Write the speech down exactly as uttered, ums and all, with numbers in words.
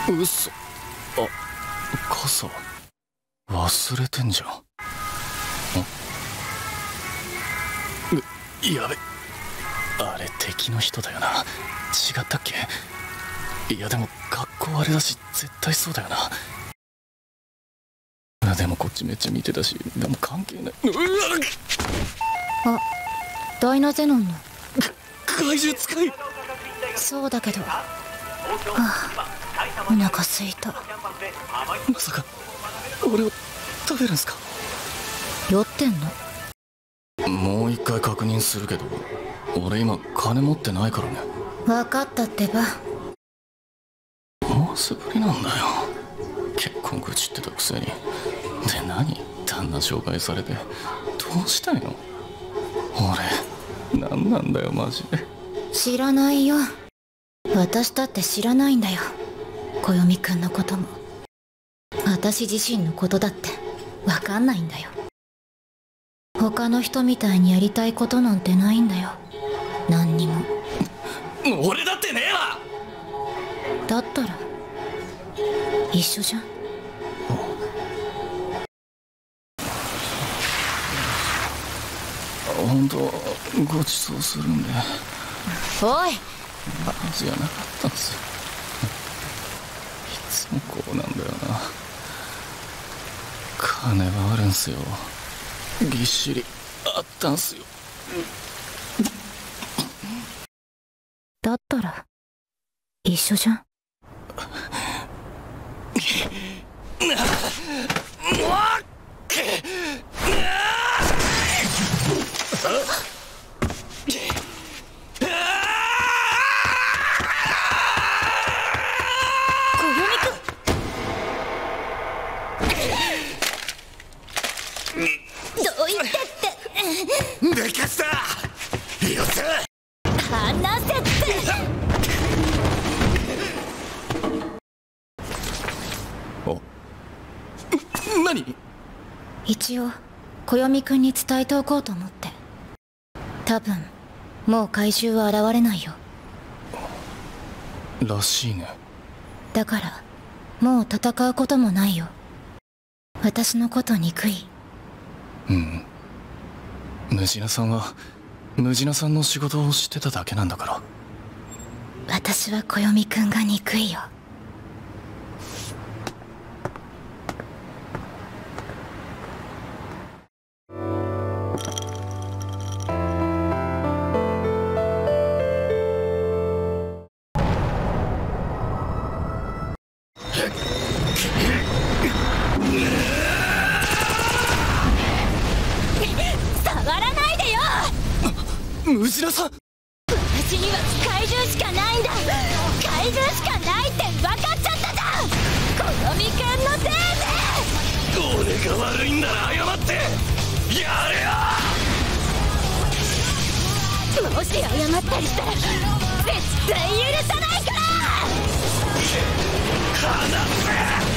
嘘。あ、傘忘れてんじゃん。あ、やべ、あれ敵の人だよな。違ったっけ？いやでも格好あれだし絶対そうだよな。でもこっちめっちゃ見てたし、でも関係ない。うわあ、ダイナゼノンの怪獣使い。 そうだけど、はあ、お腹すいた。 まさか俺を食べるんすか？ 酔ってんの？ もう一回確認するけど、俺今金持ってないからね。 分かったってば。 もう素振りなんだよ。結婚愚痴ってたくせに。で何？旦那紹介されてどうしたいの？俺何なんだよマジで。 知らないよ。私だって知らないんだよ、暦くんのことも。私自身のことだって分かんないんだよ。他の人みたいにやりたいことなんてないんだよ、何にも。 俺だってねえわ。 だったら一緒じゃん。 本当ごちそうするんで。 おい、 じゃなかったんすよ。いつもこうなんだよな。金はあるんすよ、ぎっしりあったんすよ。 だったら一緒じゃん。 どういったってでかしたよっしゃ離せって。 お、何？ 一応暦くんに伝えておこうと思って。多分もう怪獣は現れないよ。 らしいね。 だからもう戦うこともないよ。私のこと憎い？ うん、ムジナさんはムジナさんの仕事をしてただけなんだから。 私は暦くんが憎いよ。 ムジナさん、 私には怪獣しかないんだ。怪獣しかないって分かっちゃったじゃん、暦くんのせいで。 俺が悪いんなら謝ってやれよ。 もし謝ったりしたら絶対許さないから。 離せ。